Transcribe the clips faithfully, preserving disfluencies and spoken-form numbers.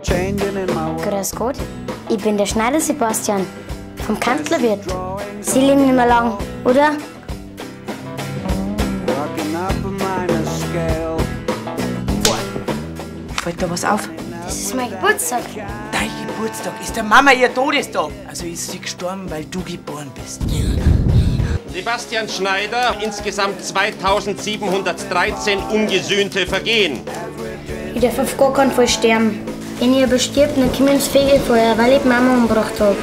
Grüß Gott, ich bin der Schneider Sebastian vom Kanzlerwirt. Sie leben nicht mehr lang, oder? Fällt da was auf? Das ist mein Geburtstag. Dein Geburtstag ist der Mama ihr Todestag. Also ist sie gestorben, weil du geboren bist. Sebastian Schneider, insgesamt zweitausendsiebenhundertdreizehn ungesühnte Vergehen. Ich darf auf gar keinen Fall sterben. Wenn ihr aber stirbt, dann kommt ins Fegefeuer, weil ich die Mama umgebracht habe.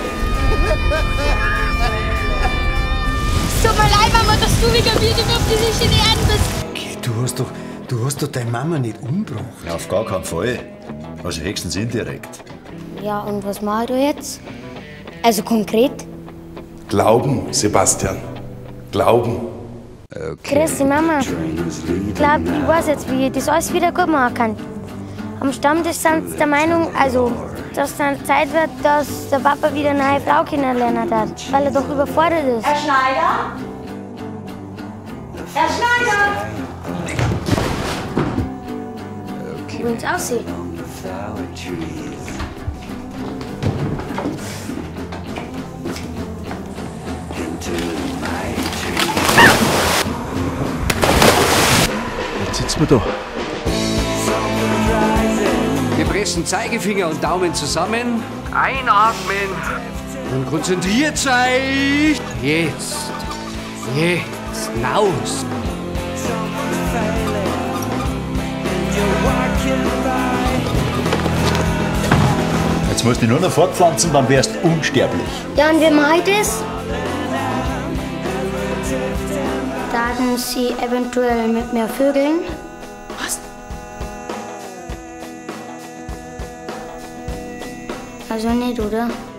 Es tut mir leid, Mama, dass du wieder wieder auf diese schöne Erde bist. Okay, du hast doch, du hast doch deine Mama nicht umgebracht. Ja, auf gar keinen Fall. Also höchstens indirekt. Ja, und was mache ich da jetzt? Also konkret? Glauben, Sebastian. Glauben. Grüß dich, Mama. Ich glaube, ich weiß jetzt, wie ich das alles wieder gut machen kann. Am Stammtisch sind sie der Meinung, also, dass es dann Zeit wird, dass der Papa wieder eine neue Frau kennenlernen hat, weil er doch überfordert ist. Herr Schneider? Herr Schneider! Wie uns aussieht. Jetzt sitzen wir da. Wir pressen Zeigefinger und Daumen zusammen. Einatmen. Und konzentriert euch. Jetzt. Jetzt. Naus. Jetzt musst du dich nur noch fortpflanzen, dann wärst du unsterblich. Ja, und wie mache ich das? Daten Sie eventuell mit mir vögeln? Was? Also nicht, oder?